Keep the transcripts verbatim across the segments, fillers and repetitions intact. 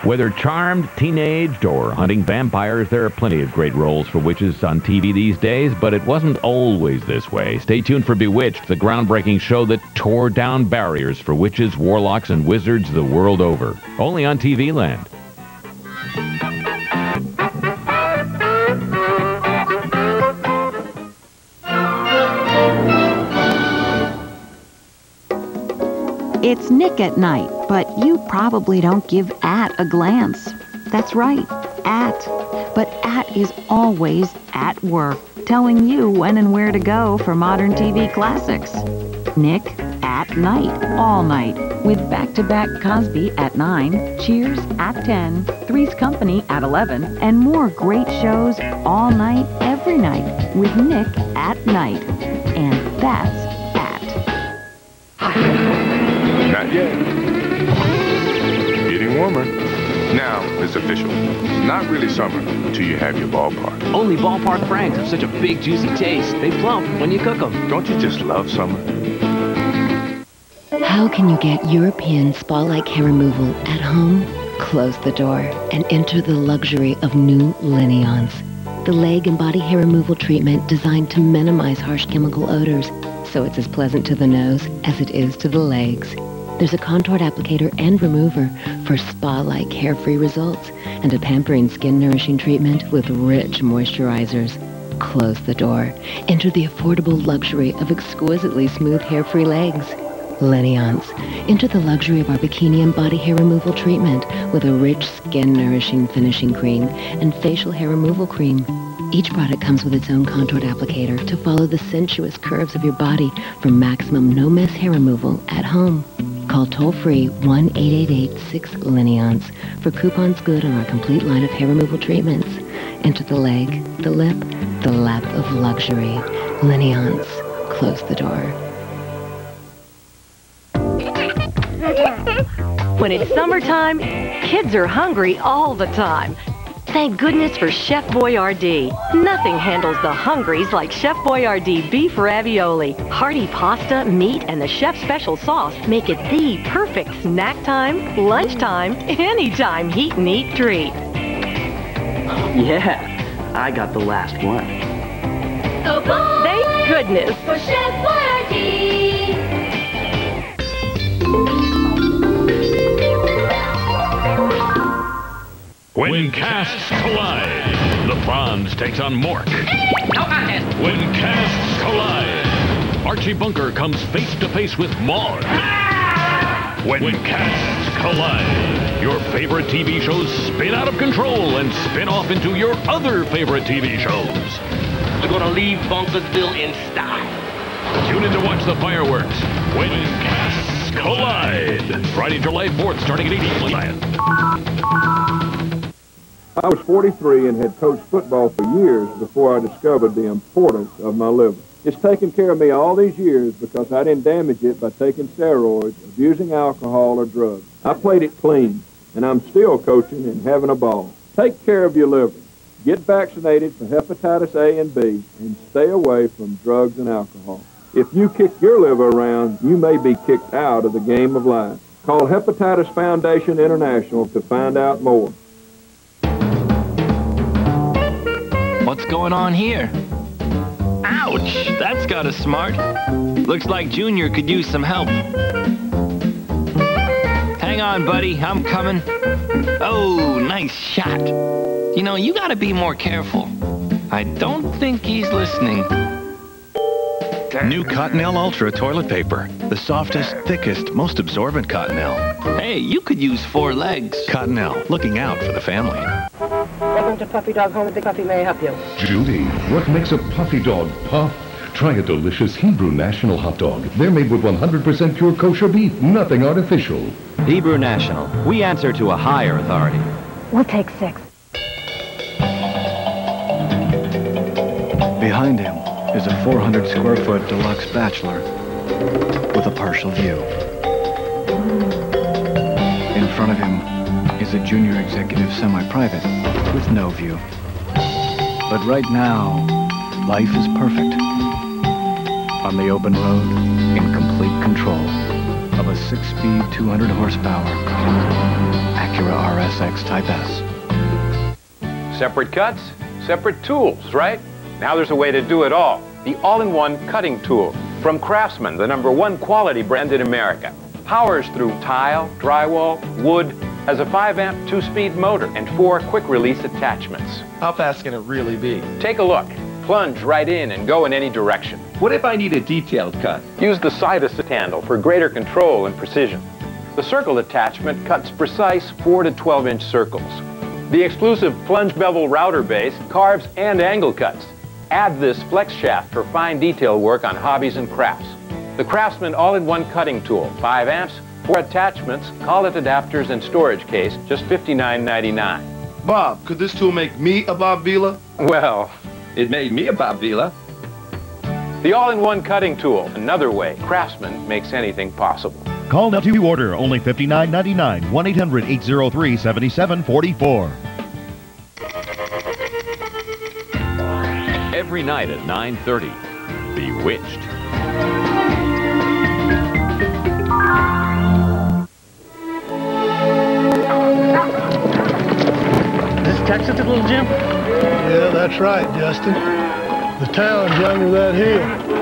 Whether charmed, teenaged, or hunting vampires, there are plenty of great roles for witches on T V these days, but it wasn't always this way. Stay tuned for Bewitched, the groundbreaking show that tore down barriers for witches, warlocks, and wizards the world over. Only on T V Land. It's Nick at night, but you probably don't give at a glance. That's right, at. But at is always at work, telling you when and where to go for modern T V classics. Nick at night, all night, with back-to-back Cosby at nine, Cheers at ten, Three's Company at eleven, and more great shows all night, every night, with Nick at night. And that's Not yet. Getting warmer. Now it's official. Not really summer until you have your ballpark. Only ballpark Franks have such a big, juicy taste. They plump when you cook them. Don't you just love summer? How can you get European spa-like hair removal at home? Close the door and enter the luxury of new Lineons. The leg and body hair removal treatment designed to minimize harsh chemical odors, so it's as pleasant to the nose as it is to the legs. There's a contoured applicator and remover for spa-like hair-free results and a pampering skin-nourishing treatment with rich moisturizers. Close the door. Enter the affordable luxury of exquisitely smooth hair-free legs. Lineons. Enter the luxury of our bikini and body hair removal treatment with a rich skin-nourishing finishing cream and facial hair removal cream. Each product comes with its own contoured applicator to follow the sensuous curves of your body for maximum no-mess hair removal at home. Call toll-free one eight eight eight six Lineons for coupons good on our complete line of hair removal treatments. Enter the leg, the lip, the lap of luxury. Lineons. Close the door. When it's summertime, kids are hungry all the time. Thank goodness for Chef Boyardee. Nothing handles the hungries like Chef Boyardee beef ravioli. Hearty pasta, meat, and the chef's special sauce make it the perfect snack time, lunchtime, anytime heat and eat treat. Yeah, I got the last one. Oh boy! Thank goodness for Chef Boyardee. When casts collide, the Franz takes on Mork. No contest. When casts collide, Archie Bunker comes face to face with Maud. When casts collide, your favorite T V shows spin out of control and spin off into your other favorite T V shows. We're gonna leave Bunkersville in style. Tune in to watch the fireworks. When casts collide, Friday, July fourth, starting at eight p.m. I was forty-three and had coached football for years before I discovered the importance of my liver. It's taken care of me all these years because I didn't damage it by taking steroids, abusing alcohol, or drugs. I played it clean, and I'm still coaching and having a ball. Take care of your liver. Get vaccinated for hepatitis A and B, and stay away from drugs and alcohol. If you kick your liver around, you may be kicked out of the game of life. Call Hepatitis Foundation International to find out more. What's going on here? Ouch! That's got us smart. Looks like Junior could use some help. Hang on, buddy. I'm coming. Oh, nice shot. You know, you gotta be more careful. I don't think he's listening. New Cottonelle Ultra toilet paper. The softest, thickest, most absorbent Cottonelle. Hey, you could use four legs. Cottonelle, looking out for the family. Welcome to Puffy Dog Home. Big Puffy, may I help you? Judy, what makes a puffy dog puff? Try a delicious Hebrew National hot dog. They're made with one hundred percent pure kosher beef, nothing artificial. Hebrew National. We answer to a higher authority. We'll take six. Behind him is a four hundred square foot deluxe bachelor with a partial view. In front of him is a junior executive semi-private with no view. But right now, life is perfect. On the open road, in complete control of a six-speed, two hundred horsepower, accurate Acura R S X Type S. Separate cuts, separate tools, right? Now there's a way to do it all. The all-in-one cutting tool from Craftsman, the number one quality brand in America. Powers through tile, drywall, wood, has a five amp two-speed motor and four quick-release attachments. How fast can it really be? Take a look. Plunge right in and go in any direction. What if I need a detailed cut? Use the side assist handle for greater control and precision. The circle attachment cuts precise four to twelve inch circles. The exclusive plunge bevel router base carves and angle cuts. Add this flex shaft for fine detail work on hobbies and crafts. The Craftsman all-in-one cutting tool, five amps, four attachments, collet adapters, and storage case, just fifty-nine ninety-nine. Bob, could this tool make me a Bob Vila? Well, it made me a Bob Vila. The all-in-one cutting tool, another way Craftsman makes anything possible. Call now to order, only fifty-nine ninety-nine, one eight hundred, eight oh three, seven seven four four. Every night at nine thirty, Bewitched. This Texas, little Jim? Yeah, that's right, Justin. The town's under that hill.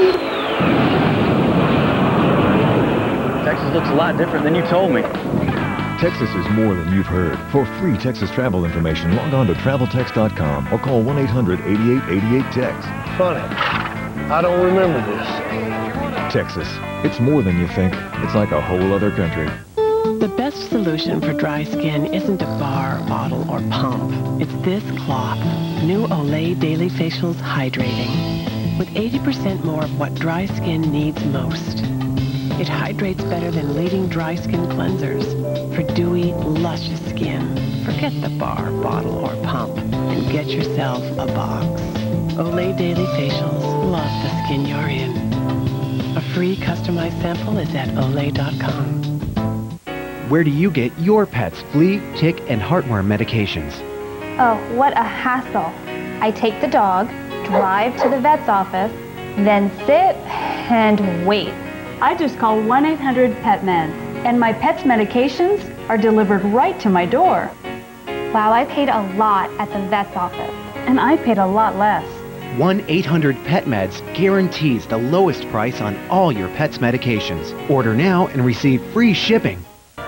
Texas looks a lot different than you told me. Texas is more than you've heard. For free Texas travel information, log on to travel tex dot com or call one eight hundred, eighty-eight eighty-eight, tex. Funny. I don't remember this. Texas. It's more than you think. It's like a whole other country. The best solution for dry skin isn't a bar, bottle, or pump. It's this cloth. New Olay Daily Facials Hydrating. With eighty percent more of what dry skin needs most. It hydrates better than leading dry skin cleansers for dewy, luscious skin. Forget the bar, bottle, or pump and get yourself a box. Olay Daily Facials. Love the skin you're in. A free customized sample is at olay dot com. Where do you get your pet's flea, tick, and heartworm medications? Oh, what a hassle. I take the dog, drive to the vet's office, then sit and wait. I just call one eight hundred pet meds, and my pet's medications are delivered right to my door. Wow, I paid a lot at the vet's office. And I paid a lot less. one eight hundred pet meds guarantees the lowest price on all your pet's medications. Order now and receive free shipping.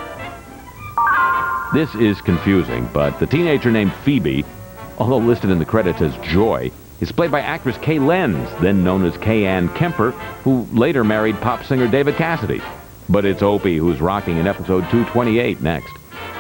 This is confusing, but the teenager named Phoebe, although listed in the credits as Joy, is played by actress Kay Lenz, then known as Kay Ann Kemper, who later married pop singer David Cassidy. But it's Opie who's rocking in episode two twenty-eight next.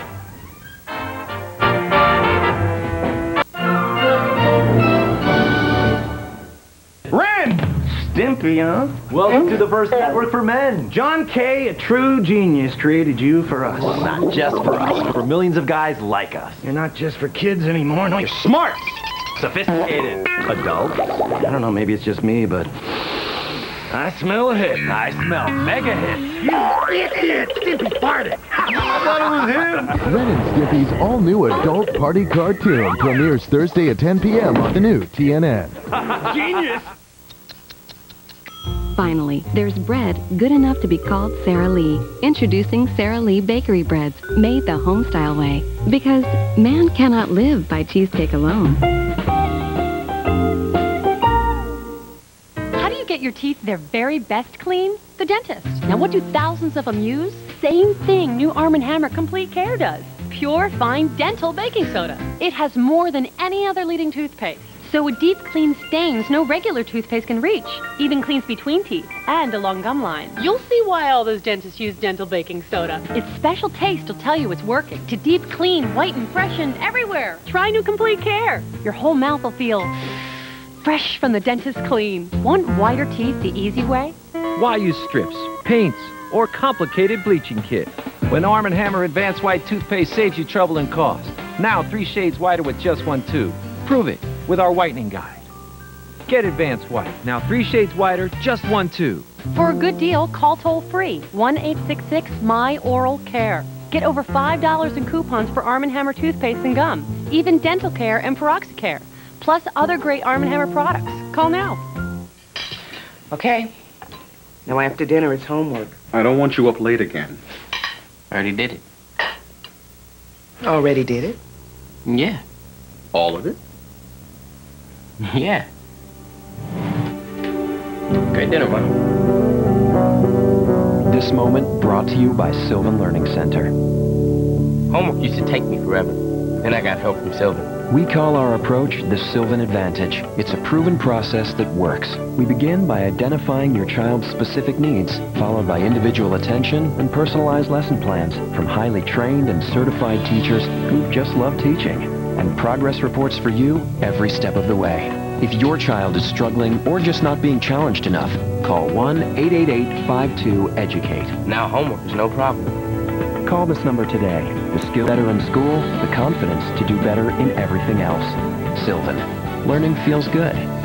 Ren! Stimpy, huh? Welcome to the first network for men. John Kay, a true genius, created you for us. Well, not just for us, for millions of guys like us. You're not just for kids anymore. No, you're smart. Sophisticated. Adult? I don't know, maybe it's just me, but I smell a hit. I smell mega hits. You idiot! Stimpy farted. I thought it was him. Ren and Stimpy's all-new adult party cartoon premieres Thursday at ten p m on the new T N N. Genius! Finally, there's bread good enough to be called Sara Lee. Introducing Sara Lee Bakery Breads, made the home-style way. Because man cannot live by cheesecake alone. How do you get your teeth their very best clean? The dentist. Now what do thousands of them use? Same thing new Arm and Hammer Complete Care does. Pure, fine dental baking soda. It has more than any other leading toothpaste. So it deep cleans stains no regular toothpaste can reach. Even cleans between teeth and along gum lines. You'll see why all those dentists use dental baking soda. Its special taste will tell you it's working. To deep clean, whiten, freshen everywhere. Try new Complete Care. Your whole mouth will feel fresh from the dentist's clean. Want whiter teeth the easy way? Why use strips, paints, or complicated bleaching kit when Arm and Hammer Advanced White Toothpaste saves you trouble and cost? Now three shades whiter with just one tube. Prove it with our whitening guide. Get Advanced White. Now three shades whiter, just one tube. For a good deal, call toll-free, one eight six six, M Y oral care. Get over five dollars in coupons for Arm and Hammer toothpaste and gum, even dental care and peroxicare, plus other great Arm and Hammer products. Call now. Okay. Now after dinner, it's homework. I don't want you up late again. I already did it. Already did it? Yeah. All of it? Yeah. Great dinner, Mom. This moment brought to you by Sylvan Learning Center. Homework used to take me forever. Then I got help from Sylvan. We call our approach the Sylvan Advantage. It's a proven process that works. We begin by identifying your child's specific needs, followed by individual attention and personalized lesson plans from highly trained and certified teachers who just love teaching. And progress reports for you every step of the way. If your child is struggling or just not being challenged enough, call one eight eight eight, five two, EDUCATE. Now homework is no problem. Call this number today. The skill better in school, the confidence to do better in everything else. Sylvan. Learning feels good.